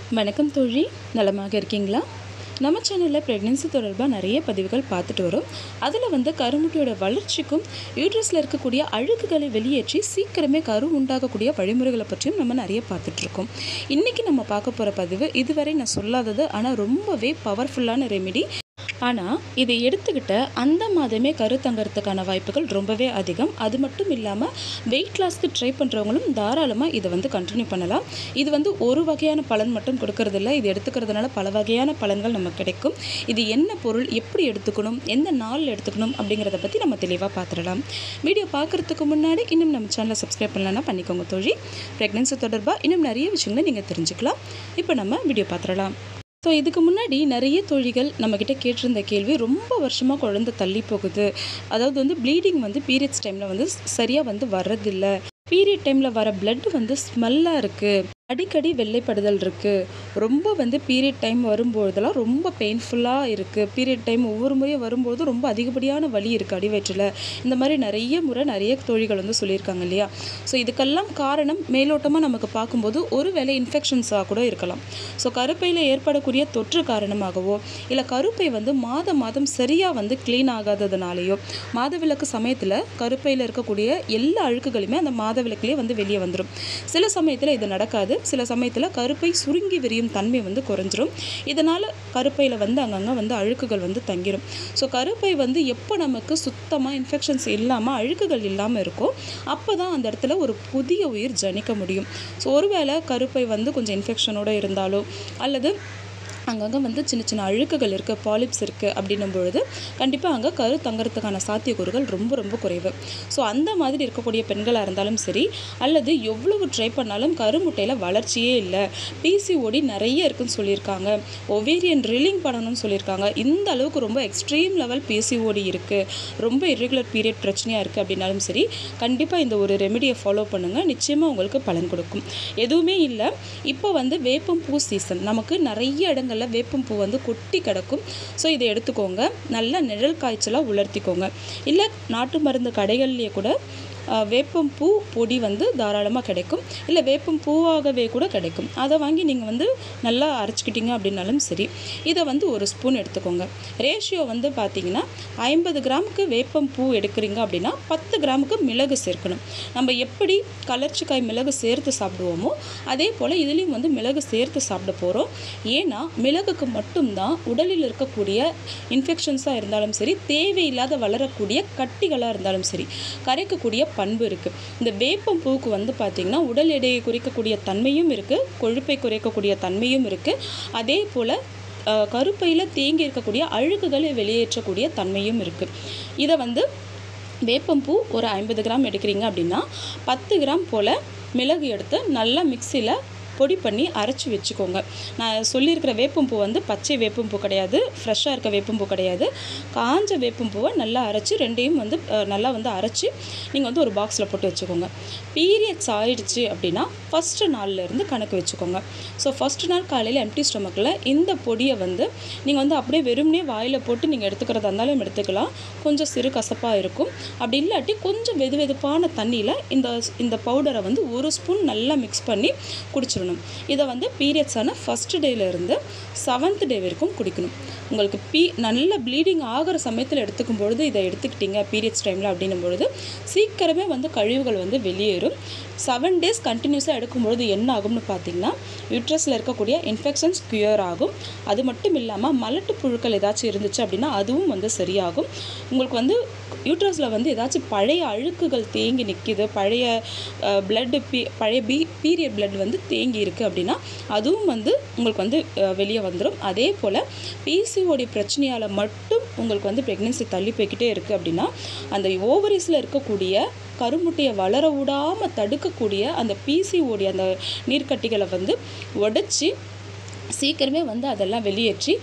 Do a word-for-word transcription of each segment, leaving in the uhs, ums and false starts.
வணக்கம் தோழி, நலமாக இருக்கீங்களா? நம்ம சேனலில் ப்ரெக்னென்சி தொடர்பாக நிறைய பதிவுகள் பார்த்துட்டு வரும். அதில் வந்து கருமுட்டையோட வளர்ச்சிக்கும் யூட்ரஸில் இருக்கக்கூடிய அழுக்குகளை வெளியேற்றி சீக்கிரமே கரு உண்டாகக்கூடிய வழிமுறைகளை பற்றியும் நம்ம நிறைய பார்த்துட்ருக்கோம். இன்றைக்கி நம்ம பார்க்க போகிற பதிவு இதுவரை நான் சொல்லாதது, ஆனால் ரொம்பவே பவர்ஃபுல்லான ரெமிடி. ஆனால் இதை எடுத்துக்கிட்ட அந்த மாதமே கரு தங்கிறதுக்கான வாய்ப்புகள் ரொம்பவே அதிகம். அது மட்டும் இல்லாமல் வெயிட் லாஸ்க்கு ட்ரை பண்ணுறவங்களும் தாராளமாக இதை வந்து கண்டினியூ பண்ணலாம். இது வந்து ஒரு வகையான பலன் மட்டும் கொடுக்கறதில்ல, இது எடுத்துக்கிறதுனால பல வகையான பலன்கள் நமக்கு கிடைக்கும். இது என்ன பொருள், எப்படி எடுத்துக்கணும், எந்த நாளில் எடுத்துக்கணும் அப்படிங்கிறத பற்றி நம்ம தெளிவாக பார்த்துடலாம். வீடியோ பார்க்குறதுக்கு முன்னாடி இன்னும் நம்ம சேனலை சப்ஸ்கிரைப் பண்ணலன்னா பண்ணிக்கோங்க தோழி. ப்ரெக்னென்சி தொடர்பாக இன்னும் நிறைய விஷயங்களை நீங்கள் தெரிஞ்சுக்கலாம். இப்போ நம்ம வீடியோ பார்த்துடலாம். ஸோ இதுக்கு முன்னாடி நிறைய தோழிகள் நம்மக்கிட்ட கேட்டிருந்த கேள்வி, ரொம்ப வருஷமாக குழந்தை தள்ளி போகுது, அதாவது வந்து ப்ளீடிங் வந்து பீரியட்ஸ் டைமில் வந்து சரியாக வந்து வர்றதில்லை, பீரியட் டைமில் வர பிளட் வந்து ஸ்மெல்லாக இருக்குது, அடிக்கடி வெள்ளைப்படுதல் இருக்குது, ரொம்ப வந்து பீரியட் டைம் வரும்போதெல்லாம் ரொம்ப பெயின்ஃபுல்லாக இருக்குது, பீரியட் டைம் ஒவ்வொரு முறையும் வரும்போது ரொம்ப அதிகப்படியான வலி இருக்குது அடிவயிற்றில், இந்த மாதிரி நிறைய முறை நிறைய தோழிகள் வந்து சொல்லியிருக்காங்க இல்லையா? ஸோ இதுக்கெல்லாம் காரணம் மேலோட்டமாக நமக்கு பார்க்கும்போது ஒரு வேளை இன்ஃபெக்ஷன்ஸாக கூட இருக்கலாம். ஸோ கருப்பையில் ஏற்படக்கூடிய தொற்று காரணமாகவோ, இல்லை கருப்பை வந்து மாதம் மாதம் சரியாக வந்து க்ளீன் ஆகாததுனாலேயோ, மாதவிலக்கு சமயத்தில் கருப்பையில் இருக்கக்கூடிய எல்லா அழுக்குகளுமே அந்த மாதவிலக்கிலே வந்து வெளியே வந்துடும். சில சமயத்தில் இது நடக்காது. சில சமயத்தில் கருப்பை சுருங்கி விரியும் தன்மை வந்து குறைஞ்சிரும். இதனால் கருப்பையில் வந்து அங்கங்கே வந்து அழுக்குகள் வந்து தங்கிடும். ஸோ கருப்பை வந்து எப்போ நமக்கு சுத்தமாக இன்ஃபெக்ஷன்ஸ் இல்லாமல் அழுக்குகள் இல்லாமல் இருக்கோ அப்போ தான் அந்த இடத்துல ஒரு புதிய உயிர் ஜனிக்க முடியும். ஸோ ஒருவேளை கருப்பை வந்து கொஞ்சம் இன்ஃபெக்ஷனோடு இருந்தாலோ, அல்லது அங்கங்கே வந்து சின்ன சின்ன அழுக்குகள் இருக்குது, பாலிப்ஸ் இருக்குது அப்படின்னும் பொழுது கண்டிப்பாக அங்கே கரு தங்கிறதுக்கான சாத்தியக்கூறுகள் ரொம்ப ரொம்ப குறைவு. ஸோ அந்த மாதிரி இருக்கக்கூடிய பெண்களாக இருந்தாலும் சரி, அல்லது எவ்வளவு ட்ரை பண்ணாலும் கருமுட்டையில் வளர்ச்சியே இல்லை, பிசிஓடி நிறைய இருக்குதுன்னு சொல்லியிருக்காங்க, ஒவேரியன் ட்ரில்லிங் பண்ணணும்னு சொல்லியிருக்காங்க, இந்த அளவுக்கு ரொம்ப எக்ஸ்ட்ரீம் லெவல் பிசிஓடி இருக்குது, ரொம்ப இர்ரெகுலர் பீரியட் பிரச்சனையாக இருக்குது அப்படின்னாலும் சரி, கண்டிப்பாக இந்த ஒரு ரெமிடியை ஃபாலோ பண்ணுங்கள். நிச்சயமாக உங்களுக்கு பலன் கொடுக்கும். எதுவுமே இல்லை, இப்போ வந்து வேப்பம் பூ சீசன், நமக்கு நிறைய இடங்கள் வேப்பம் பூ வந்து கொட்டி கிடக்கும். ஸோ இதை எடுத்துக்கோங்க, நல்ல நிழல் காய்ச்சலாக உலர்த்திக்கோங்க. இல்லை நாட்டு மருந்து கடைகள்லேயே கூட வேப்பம் பூ பொடி வந்து தாராளமாக கிடைக்கும், இல்லை வேப்பம் பூவாகவே கூட கிடைக்கும். அதை வாங்கி நீங்கள் வந்து நல்லா அரைச்சிக்கிட்டீங்க அப்படின்னாலும் சரி. இதை வந்து ஒரு ஸ்பூன் எடுத்துக்கோங்க. ரேஷியோ வந்து பார்த்திங்கன்னா ஐம்பது கிராமுக்கு வேப்பம் பூ எடுக்கிறீங்க அப்படின்னா பத்து கிராமுக்கு மிளகு சேர்க்கணும். நம்ம எப்படி கலர்ச்சிக்காய் மிளகு சேர்த்து சாப்பிடுவோமோ அதே போல் இதுலேயும் வந்து மிளகு சேர்த்து சாப்பிட போகிறோம். ஏன்னா மிளகுக்கு மட்டும்தான் உடலில் இருக்கக்கூடிய இன்ஃபெக்ஷன்ஸாக இருந்தாலும் சரி, தேவையில்லாத வளரக்கூடிய கட்டிகளாக இருந்தாலும் சரி, கரைக்கக்கூடிய பண்பு இருக்குது. இந்த வேப்பம் பூவுக்கு வந்து பார்த்திங்கன்னா உடல் எடையை குறைக்கக்கூடிய தன்மையும் இருக்குது, கொழுப்பை குறைக்கக்கூடிய தன்மையும் இருக்குது, அதே போல் கருப்பையில் தேங்கி இருக்கக்கூடிய அழுக்குகளை வெளியேற்றக்கூடிய தன்மையும் இருக்குது. இதை வந்து வேப்பம்பூ ஒரு ஐம்பது கிராம் எடுக்கிறீங்க அப்படின்னா பத்து கிராம் போல் மிளகு எடுத்து நல்லா மிக்சியில் பொடி பண்ணி அரைச்சி வச்சுக்கோங்க. நான் சொல்லியிருக்கிற வேப்பம்பூ வந்து பச்சை வேப்பம்பூ கிடையாது, ஃப்ரெஷ்ஷாக இருக்க வேப்பம்பூ கிடையாது, காஞ்ச வேப்பம்பூவை நல்லா அரைச்சி ரெண்டையும் வந்து நல்லா வந்து அரைச்சி நீங்கள் வந்து ஒரு பாக்ஸில் போட்டு வச்சுக்கோங்க. பீரியட்ஸ் ஆயிடுச்சு அப்படின்னா ஃபஸ்ட்டு நாள்லேருந்து கணக்கு வச்சுக்கோங்க. ஸோ ஃபஸ்ட்டு நாள் காலையில் எம்டி ஸ்டொமக்கில் இந்த பொடியை வந்து நீங்கள் வந்து அப்படியே வெறுமனே வாயில் போட்டு நீங்கள் எடுத்துக்கிறதா இருந்தாலும் எடுத்துக்கலாம், கொஞ்சம் சிறு கசப்பாக இருக்கும். அப்படி இல்லாட்டி கொஞ்சம் வெது வெதுப்பான தண்ணியில் இந்த இந்த பவுடரை வந்து ஒரு ஸ்பூன் நல்லா மிக்ஸ் பண்ணி குடிச்சிடணும். இதை வந்து பீரியட்ஸான ஃபஸ்ட் டேலேருந்து செவன்த் டே வரைக்கும் குடிக்கணும். உங்களுக்கு பீ நல்ல ப்ளீடிங் ஆகிற சமயத்தில் எடுத்துக்கும் பொழுது இதை எடுத்துக்கிட்டீங்க பீரியட்ஸ் டைமில் அப்படின்னும் பொழுது சீக்கிரமே வந்து கழிவுகள் வந்து வெளியேறும். செவன் டேஸ் கண்டினியூஸாக எடுக்கும்பொழுது என்ன ஆகும்னு பார்த்தீங்கன்னா யூட்ரஸில் இருக்கக்கூடிய இன்ஃபெக்ஷன்ஸ் க்யூர் ஆகும். அது மட்டும் இல்லாமல் மலட்டு புழுக்கள் ஏதாச்சும் இருந்துச்சு அப்படின்னா அதுவும் வந்து சரியாகும். உங்களுக்கு வந்து யூட்ரஸில் வந்து ஏதாச்சும் பழைய அழுக்குகள் தேங்கி நிற்கிது, பழைய பிளட்டு பீ பழைய பீ பீரியட் பிளட் வந்து தேங்கி இருக்குது அப்படின்னா அதுவும் வந்து உங்களுக்கு வந்து வெளியே வந்துடும். அதே போல் பிசிஓடி பிரச்சனையால் மட்டும் உங்களுக்கு வந்து ப்ரெக்னென்சி தள்ளி போய்கிட்டே இருக்குது அப்படின்னா அந்த ஓவரிஸில் இருக்கக்கூடிய கருமுட்டையை வளர விடாமல் தடுக்கக்கூடிய அந்த பிசிஓடி அந்த நீர்க்கட்டிகளை வந்து உடைச்சி சீக்கிரமே வந்து அதெல்லாம் வெளியேற்றி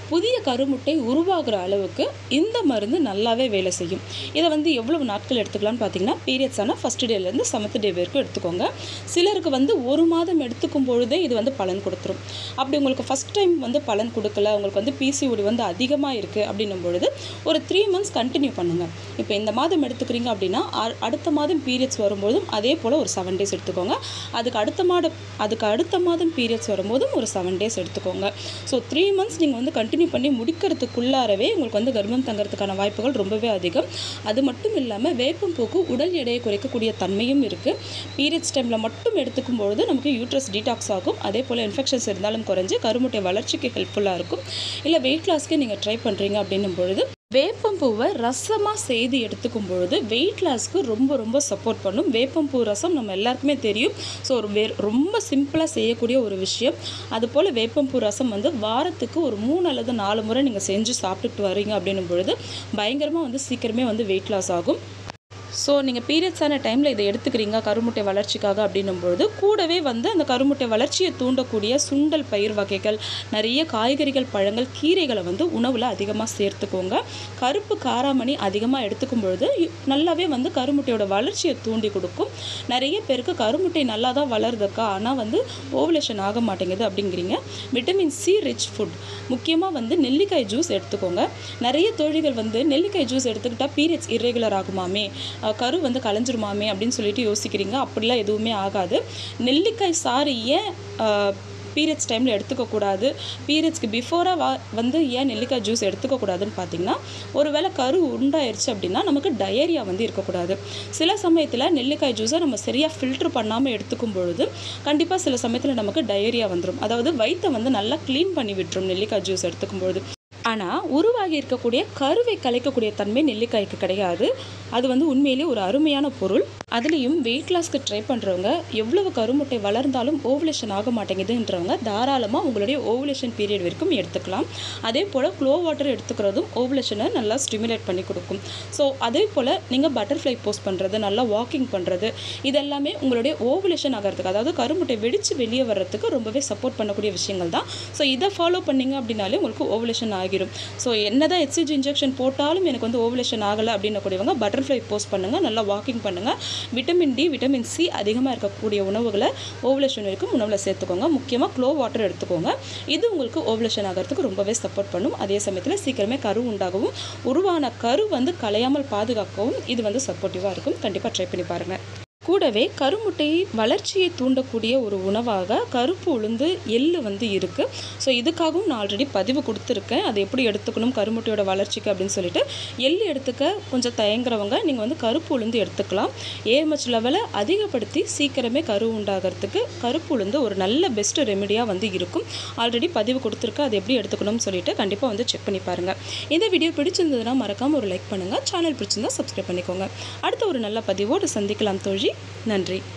புதிய கருமுட்டை உருவாகிற அளவுக்கு இந்த மருந்து நல்லாவே வேலை செய்யும். இதை வந்து எவ்வளவு நாட்கள் எடுத்துக்கலாம்னு பார்த்தீங்கன்னா, பீரியட்ஸ் ஆனால் ஃபஸ்ட் டேலேருந்து செவன்த் டே வரைக்கும் எடுத்துக்கோங்க. சிலருக்கு வந்து ஒரு மாதம் எடுத்துக்கும் பொழுதே இது வந்து பலன் கொடுத்துரும். அப்படி உங்களுக்கு ஃபஸ்ட் டைம் வந்து பலன் கொடுக்கல, உங்களுக்கு வந்து பிசிஓடி வந்து அதிகமாக இருக்குது அப்படின்னும் பொழுது ஒரு த்ரீ மந்த்ஸ் கண்டினியூ பண்ணுங்கள். இப்போ இந்த மாதம் எடுத்துக்கிறீங்க அப்படின்னா அடுத்த மாதம் பீரியட்ஸ் வரும்போதும் அதே போல் ஒரு செவன் டேஸ் எடுத்துக்கோங்க. அதுக்கு அடுத்த மாதம் அதுக்கு அடுத்த மாதம் பீரியட்ஸ் வரும்போதும் ஒரு செவன் டேஸ் எடுத்துக்கோங்க. ஸோ த்ரீ மந்த்ஸ் நீங்கள் வந்து கண்டினியூ பண்ணி முடிக்கிறதுக்குள்ளாரவே உங்களுக்கு வந்து கர்ப்பம் தங்கிறதுக்கான வாய்ப்புகள் ரொம்பவே அதிகம். அது மட்டும் இல்லாமல் வேப்பம்பூக்கு உடல் எடையை குறைக்கக்கூடிய தன்மையும் இருக்குது. பீரியட்ஸ் டைமில் மட்டும் எடுத்துக்கும் பொழுது நமக்கு யூட்ரஸ் டீடாக்ஸ் ஆகும். அதே போல் இன்ஃபெக்ஷன்ஸ் இருந்தாலும் குறைஞ்சி கருமுட்டை வளர்ச்சிக்கு ஹெல்ப்ஃபுல்லாக இருக்கும். இல்லை வெயிட் லாஸ்க்கு நீங்கள் ட்ரை பண்ணுறீங்க அப்படின்னும் பொழுது வேப்பம்பூவை ரசமாக செய்து எடுத்துக்கும் பொழுது வெயிட் லாஸ்க்கு ரொம்ப ரொம்ப சப்போர்ட் பண்ணும். வேப்பம்பூ ரசம் நம்ம எல்லாருக்குமே தெரியும். ஸோ ஒரு வே ரொம்ப சிம்பிளாக செய்யக்கூடிய ஒரு விஷயம். அதுபோல் வேப்பம்பூ ரசம் வந்து வாரத்துக்கு ஒரு மூணு அல்லது நாலு முறை நீங்கள் செஞ்சு சாப்பிட்டுட்டு வரீங்க அப்படின்னும் பொழுது பயங்கரமாக வந்து சீக்கிரமே வந்து வெயிட் லாஸ் ஆகும். ஸோ நீங்கள் பீரியட்ஸான டைமில் இதை எடுத்துக்கிறீங்க கருமுட்டை வளர்ச்சிக்காக அப்படின்னும் பொழுது கூடவே வந்து அந்த கருமுட்டை வளர்ச்சியை தூண்டக்கூடிய சுண்டல் பயிர் வகைகள், நிறைய காய்கறிகள், பழங்கள், கீரைகளை வந்து உணவில் அதிகமாக சேர்த்துக்கோங்க. கருப்பு காராமணி அதிகமாக எடுத்துக்கும் பொழுது நல்லாவே வந்து கருமுட்டையோட வளர்ச்சியை தூண்டி கொடுக்கும். நிறைய பேருக்கு கருமுட்டை நல்லா தான் வளருதுக்கா, ஆனால் வந்து ஓவலேஷன் ஆக மாட்டேங்குது அப்படிங்கிறீங்க. விட்டமின் சி ரிச் ஃபுட், முக்கியமாக வந்து நெல்லிக்காய் ஜூஸ் எடுத்துக்கோங்க. நிறைய தோழிகள் வந்து நெல்லிக்காய் ஜூஸ் எடுத்துக்கிட்டால் பீரியட்ஸ் இர்ரெகுலர் ஆகுமாமே, கரு வந்து கலைஞ்சிருமாமே அப்படின்னு சொல்லிட்டு யோசிக்கிறீங்க. அப்படிலாம் எதுவுமே ஆகாது. நெல்லிக்காய் சாறு ஏன் பீரியட்ஸ் டைமில் எடுத்துக்கக்கூடாது, பீரியட்ஸ்க்கு பிஃபோராக வா வந்து ஏன் நெல்லிக்காய் ஜூஸ் எடுத்துக்கக்கூடாதுன்னு பார்த்தீங்கன்னா, ஒரு வேளை கரு உண்டாயிருச்சு அப்படின்னா நமக்கு டயரியா வந்து இருக்கக்கூடாது. சில சமயத்தில் நெல்லிக்காய் ஜூஸை நம்ம சரியாக ஃபில்ட்ரு பண்ணாமல் எடுத்துக்கும் பொழுது கண்டிப்பாக சில சமயத்தில் நமக்கு டயரியா வந்துடும். அதாவது வயிற்றை வந்து நல்லா க்ளீன் பண்ணி விட்டுரும் நெல்லிக்காய் ஜூஸ் எடுத்துக்கும் பொழுது. ஆனால் உருவாகி இருக்கக்கூடிய கருவை கலைக்கக்கூடிய தன்மை நெல்லிக்காய்க்கு கிடையாது. அது வந்து உண்மையிலேயே ஒரு அருமையான பொருள். அதுலேயும் வெயிட் லாஸ்க்கு ட்ரை பண்ணுறவங்க, எவ்வளவு கருமுட்டை வளர்ந்தாலும் ஓவலேஷன் ஆக மாட்டேங்குதுன்றவங்க தாராளமாக உங்களுடைய ஓவலேஷன் பீரியட் வரைக்கும் எடுத்துக்கலாம். அதே போல் க்ளோ வாட்டர் எடுத்துக்கிறதும் ஓவலேஷனை நல்லா ஸ்டிமுலேட் பண்ணி கொடுக்கும். ஸோ அதே போல் நீங்கள் பட்டர்ஃப்ளை போஸ்ட் பண்ணுறது, நல்லா வாக்கிங் பண்ணுறது, இதெல்லாமே உங்களுடைய ஓவலேஷன் ஆகிறதுக்கு, அதாவது கருமுட்டை வெடித்து வெளியே வர்றதுக்கு ரொம்பவே சப்போர்ட் பண்ணக்கூடிய விஷயங்கள் தான். ஸோ இதை ஃபாலோ பண்ணிங்க அப்படின்னாலே உங்களுக்கு ஓவலேஷன் ஆகிடும். ஸோ என்னதான் ஹெச்சிஜி இன்ஜெக்ஷன் போட்டாலும் எனக்கு வந்து ஓவலேஷன் ஆகலை அப்படின்னு கூடியவங்க பட்டர்ஃப்ளை போஸ்ட் பண்ணுங்கள், நல்லா வாக்கிங் பண்ணுங்கள். விட்டமின் டி, விட்டமின் சி அதிகமாக இருக்கக்கூடிய உணவுகளை ஓவலேஷன் வரைக்கும் உணவில் சேர்த்துக்கோங்க. முக்கியமாக க்ளோ வாட்டர் எடுத்துக்கோங்க. இது உங்களுக்கு ஓவலேஷன் ஆகிறதுக்கு ரொம்பவே சப்போர்ட் பண்ணும். அதே சமயத்தில் சீக்கிரமே கரு உண்டாகவும் உருவான கரு வந்து கலையாமல் பாதுகாக்கவும் இது வந்து சப்போர்ட்டிவாக இருக்கும். கண்டிப்பாக ட்ரை பண்ணி பாருங்கள். கூடவே கருமுட்டை வளர்ச்சியை தூண்டக்கூடிய ஒரு உணவாக கருப்பு உளுந்து, எள்ளு வந்து இருக்குது. ஸோ இதுக்காகவும் நான் ஆல்ரெடி பதிவு கொடுத்துருக்கேன், அதை எப்படி எடுத்துக்கணும் கருமுட்டையோட வளர்ச்சிக்கு அப்படின்னு சொல்லிட்டு. எள்ளு எடுத்துக்க கொஞ்சம் தயங்குறவங்க நீங்கள் வந்து கருப்பு உளுந்து எடுத்துக்கலாம். ஏஎம்ஹெச் லெவலை அதிகப்படுத்தி சீக்கிரமே கரு உண்டாகிறதுக்கு கருப்பு உளுந்து ஒரு நல்ல பெஸ்ட் ரெமெடியாக வந்து இருக்கும். ஆல்ரெடி பதிவு கொடுத்துருக்கேன், அதை எப்படி எடுத்துக்கணும்னு சொல்லிட்டு கண்டிப்பாக வந்து செக் பண்ணி பாருங்கள். இந்த வீடியோ பிடிச்சிருந்ததுன்னா மறக்காமல் ஒரு லைக் பண்ணுங்கள். சேனல் பிடிச்சிருந்தா சப்ஸ்கிரைப் பண்ணிக்கோங்க. அடுத்த ஒரு நல்ல பதிவோடு சந்திக்கலாம் தோழி. நன்றி.